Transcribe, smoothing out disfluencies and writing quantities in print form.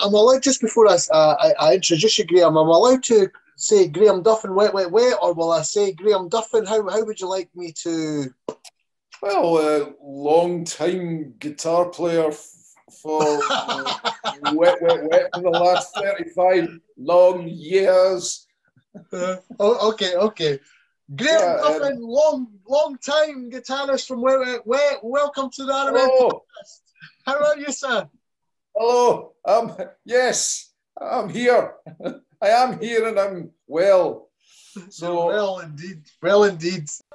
I'm allowed, just before I introduce you, Graeme, I'm allowed to say Graeme Duffin, wet, wet, wet, or will I say Graeme Duffin? How would you like me to? Well, long-time guitar player for wet, wet, wet for the last 35 long years. Okay. Graeme Duffin, long time guitarist from Wet, Wet, Wet. Welcome to the RMN Podcast. How are you, sir? Hello. Yes, I'm here. I am here and I'm well. So well indeed.